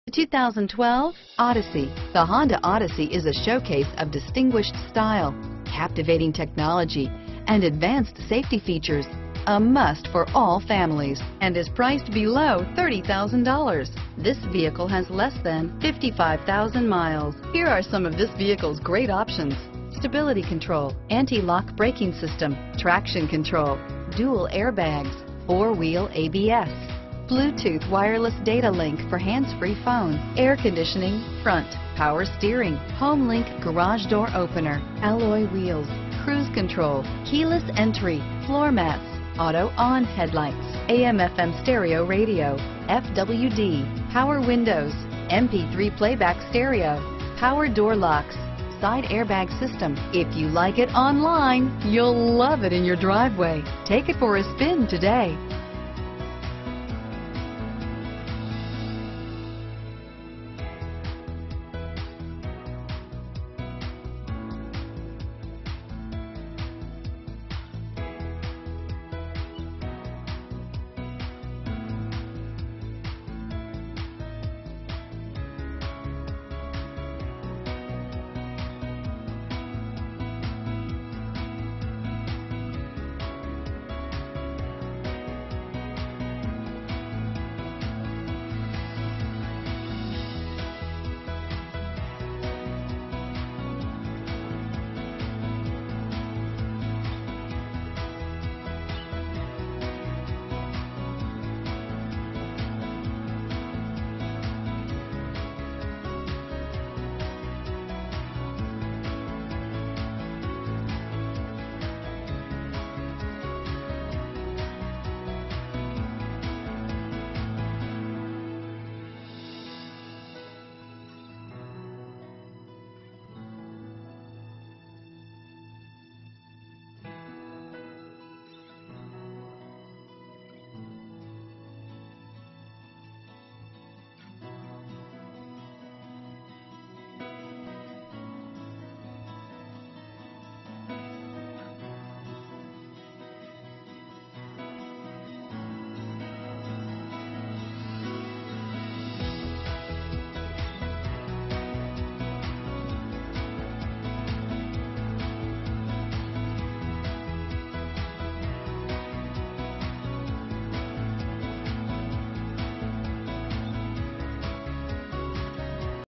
2012 Odyssey. The Honda Odyssey is a showcase of distinguished style, captivating technology, and advanced safety features. A must for all families and is priced below $30,000. This vehicle has less than 55,000 miles. Here are some of this vehicle's great options: stability control, anti-lock braking system, traction control, dual airbags, four-wheel ABS, Bluetooth wireless data link for hands-free phone, air conditioning, front, power steering, home link garage door opener, alloy wheels, cruise control, keyless entry, floor mats, auto-on headlights, AM/FM stereo radio, FWD, power windows, MP3 playback stereo, power door locks, side airbag system. If you like it online, you'll love it in your driveway. Take it for a spin today.